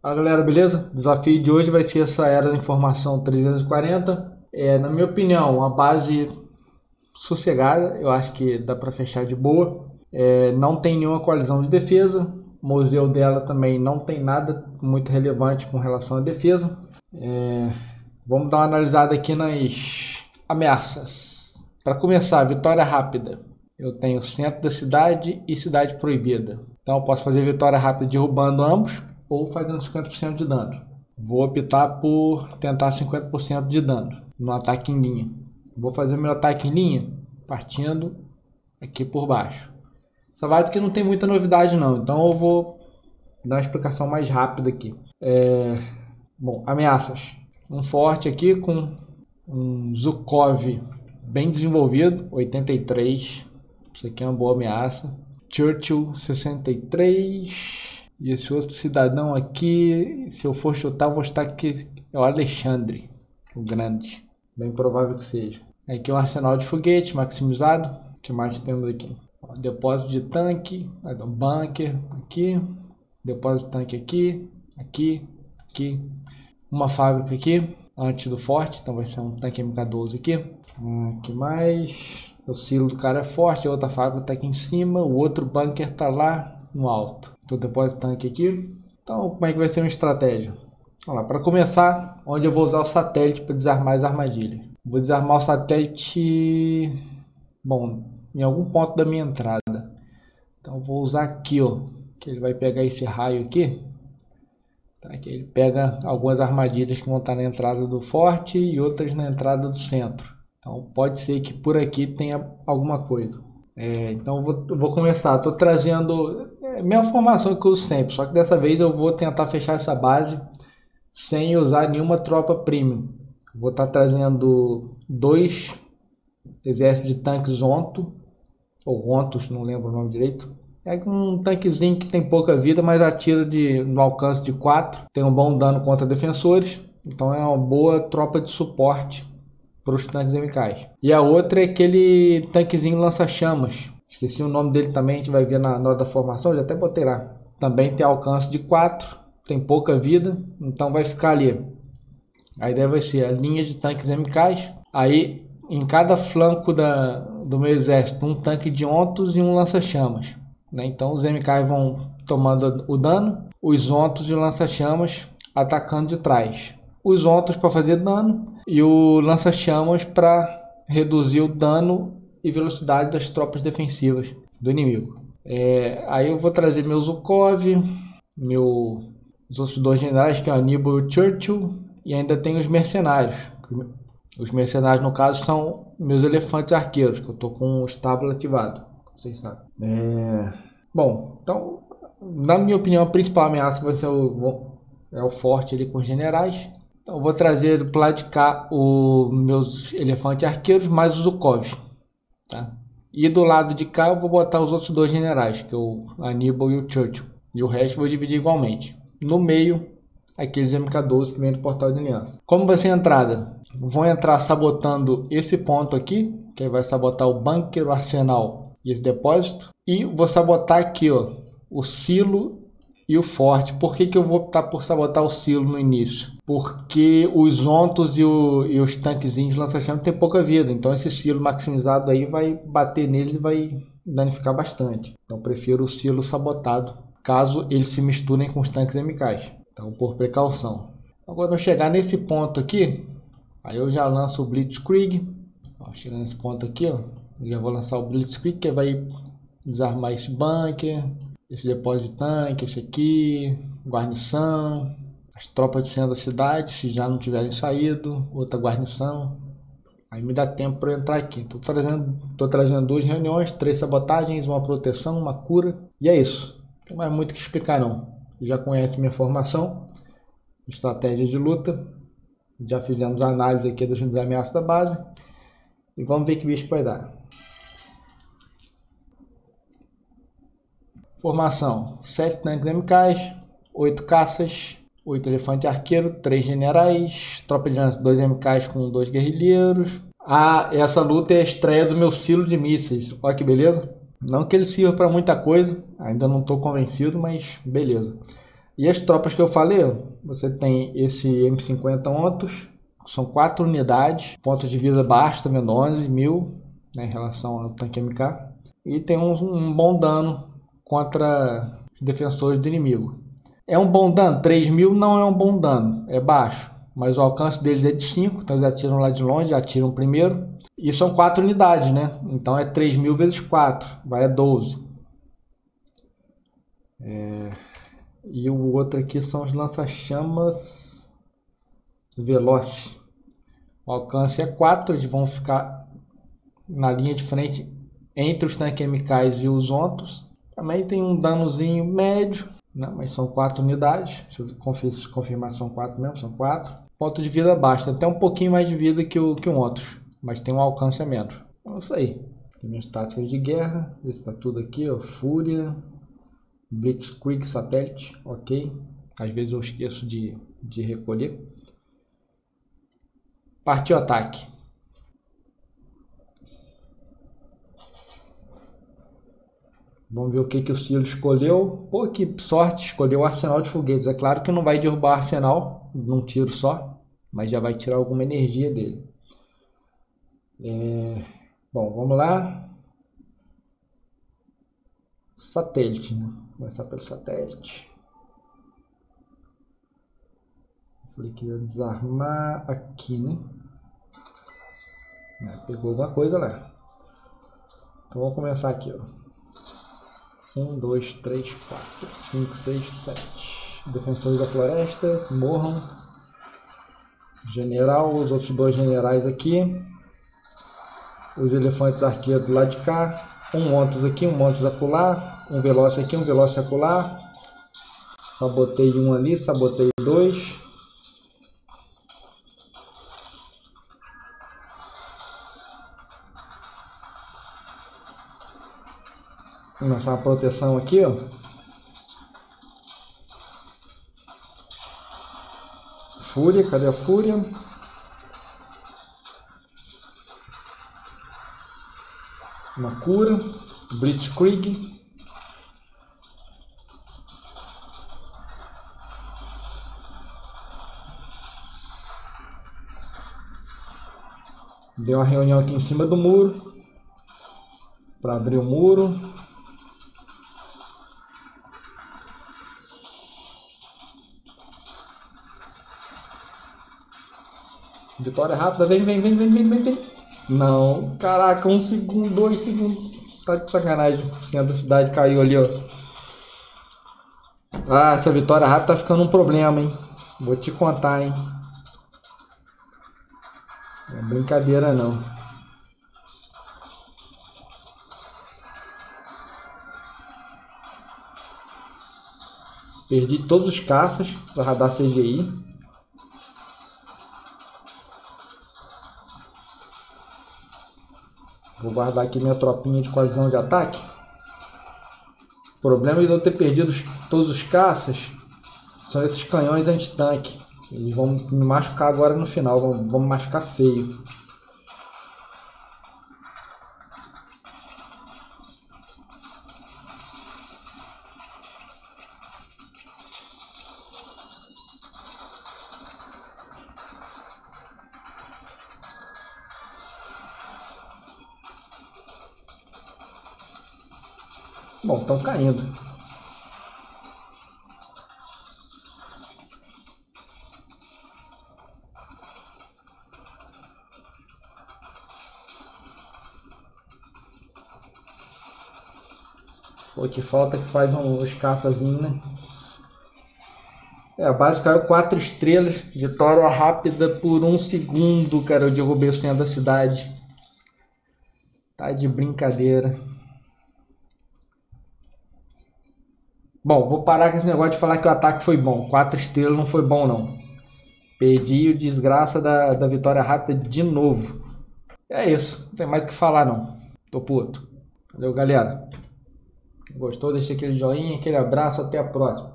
Fala galera, beleza? O desafio de hoje vai ser essa era da informação 340. Na minha opinião, uma base sossegada, eu acho que dá para fechar de boa. Não tem nenhuma coalizão de defesa. O museu dela também não tem nada muito relevante com relação à defesa. Vamos dar uma analisada aqui nas ameaças. Para começar, vitória rápida. Eu tenho centro da cidade e cidade proibida. Então eu posso fazer vitória rápida derrubando ambos ou fazendo 50% de dano. Vou optar por tentar 50% de dano no ataque em linha. Vou fazer meu ataque em linha partindo aqui por baixo. Essa base aqui não tem muita novidade não, então eu vou dar uma explicação mais rápida aqui. Bom, ameaças. Um forte aqui com um Zhukov bem desenvolvido, 83. Isso aqui é uma boa ameaça. Churchill, 63. E esse outro cidadão aqui, se eu for chutar, eu vou chutar que é o Alexandre, o Grande. Bem provável que seja. Aqui um arsenal de foguete maximizado. O que mais temos aqui? Depósito de tanque, bunker aqui. Depósito de tanque aqui, aqui. Uma fábrica aqui, antes do forte, então vai ser um tanque MK12 aqui. Que mais? O silo do cara é forte, a outra fábrica está aqui em cima, o outro bunker está lá no alto. Então depósito de tanque aqui. Então como é que vai ser uma estratégia? Vamos lá, para começar, onde eu vou usar o satélite para desarmar as armadilhas. Vou desarmar o satélite, bom, em algum ponto da minha entrada. Então vou usar aqui, ó, que ele vai pegar esse raio aqui. Tá, que ele pega algumas armadilhas que vão estar na entrada do forte e outras na entrada do centro. Então pode ser que por aqui tenha alguma coisa. Então eu vou começar. Estou trazendo a mesma formação que eu uso sempre, só que dessa vez eu vou tentar fechar essa base sem usar nenhuma tropa premium. Vou estar trazendo 2 exércitos de tanques Onto, ou Ontos, não lembro o nome direito. É um tanquezinho que tem pouca vida, mas atira no alcance de 4. Tem um bom dano contra defensores. Então é uma boa tropa de suporte para os tanques MKs. E a outra é aquele tanquezinho lança-chamas. Esqueci o nome dele também, a gente vai ver na hora da formação, já até botei lá. Também tem alcance de 4, tem pouca vida, então vai ficar ali. A ideia vai ser a linha de tanques MKs. Aí em cada flanco do meu exército, um tanque de Ontos e um lança-chamas. Então os MKs vão tomando o dano, os Ontos e o lança-chamas atacando de trás. Os Ontos para fazer dano e o lança-chamas para reduzir o dano e velocidade das tropas defensivas do inimigo. Aí eu vou trazer meu Zhukov, os outros 2 generais, que é o Aníbal e o Churchill, e ainda tem os mercenários. Os mercenários, no caso, são meus elefantes arqueiros, que eu estou com o estábulo ativado, como vocês sabem. Bom, então, na minha opinião, a principal ameaça vai ser o forte ali com os generais. Então, eu vou trazer para lá de cá os meus elefantes arqueiros mais o Zhukov. Tá? E do lado de cá eu vou botar os outros 2 generais, que é o Aníbal e o Churchill. E o resto eu vou dividir igualmente. No meio, aqueles MK12 que vem do portal de aliança. Como vai ser a entrada? Vão entrar sabotando esse ponto aqui, que vai sabotar o bunker, o arsenal e esse depósito. E vou sabotar aqui, ó, o silo e o forte. Por que eu vou optar por sabotar o silo no início? Porque os Ontos e os tanquezinhos lança-chamas têm pouca vida. Então esse silo maximizado aí vai bater neles e vai danificar bastante. Então eu prefiro o silo sabotado, caso eles se misturem com os tanques MKs. Então por precaução. Agora eu chegar nesse ponto aqui, aí eu já lanço o Blitzkrieg. Chegando nesse ponto aqui, ó, eu já vou lançar o Blitzkrieg, que vai desarmar esse bunker, esse depósito de tanque, esse aqui, guarnição, as tropas de centro da cidade, se já não tiverem saído, outra guarnição. Aí me dá tempo para entrar aqui. Estou trazendo 2 reuniões, 3 sabotagens, uma proteção, uma cura. E é isso. Não tem mais muito o que explicar não. Já conhece minha formação, estratégia de luta. Já fizemos a análise aqui das ameaças da base. E vamos ver que bicho vai dar. Formação: 7 tanques MKs, 8 caças, 8 elefantes arqueiros, 3 generais, tropa de lança, 2 MKs com 2 guerrilheiros. Essa luta é a estreia do meu silo de mísseis. Olha que beleza. Não que ele sirva para muita coisa, ainda não estou convencido, mas beleza. E as tropas que eu falei, você tem esse M50 Ontos, são 4 unidades, ponto de vida baixo também, 11.000, né, em relação ao tanque MK. E tem um bom dano contra defensores do inimigo. É um bom dano? 3.000 não é um bom dano, é baixo. Mas o alcance deles é de 5, então eles atiram lá de longe, atiram primeiro. E são 4 unidades, né? Então é 3.000 vezes 4, vai a 12. E o outro aqui são os lança-chamas Veloce. O alcance é 4, eles vão ficar na linha de frente entre os tanques MKs e os Ontos. Também tem um danozinho médio, né? Mas são 4 unidades. Deixa eu confirmar se são 4 mesmo, são 4. Ponto de vida baixo, até um pouquinho mais de vida que o Ontos, mas tem um alcance a menos. Então é isso aí. Tem minhas táticas de guerra, está tudo aqui, ó. Fúria, Blitzkrieg satélite, ok. Às vezes eu esqueço de recolher. Partiu ataque. Vamos ver o que o Ciro escolheu. Pô, que sorte, escolheu o arsenal de foguetes. É claro que não vai derrubar o arsenal num tiro só, mas já vai tirar alguma energia dele. Bom, vamos lá. Satélite, né? Começar pelo satélite. Falei que ia desarmar aqui, né? Pegou alguma coisa lá. Então vamos começar aqui, ó. 1, 2, 3, 4, 5, 6, 7. Defensores da floresta, morram. General, os outros 2 generais aqui. Os elefantes arqueiros do lado de cá. Um Ontos aqui, um Ontos acolá. Um Veloce aqui, um Veloce acolá. Sabotei um ali, sabotei 2. Começar uma proteção aqui, ó. Fúria, cadê a Fúria? Uma cura. Blitzkrieg. Deu uma reunião aqui em cima do muro. Para abrir o muro. Vitória rápida, vem. Não, caraca, 1 segundo, 2 segundos. Tá de sacanagem. O centro da cidade caiu ali, ó. Ah, essa vitória rápida tá ficando um problema, hein. Vou te contar, hein. Não é brincadeira, não. Perdi todos os caças para radar CGI. Vou guardar aqui minha tropinha de coalizão de ataque. O problema de eu ter perdido todos os caças são esses canhões anti-tanque. Eles vão me machucar agora no final, vão me machucar feio. Bom, estão caindo. Pô, que falta que faz uns caçazinhos, né? A base caiu 4 estrelas. Vitória rápida por 1 segundo, cara. Eu derrubei o centro da cidade. Tá de brincadeira. Bom, vou parar com esse negócio de falar que o ataque foi bom. 4 estrelas não foi bom, não. Perdi o desgraça da vitória rápida de novo. É isso. Não tem mais o que falar, não. Tô puto. Valeu, galera. Gostou? Deixa aquele joinha, aquele abraço. Até a próxima.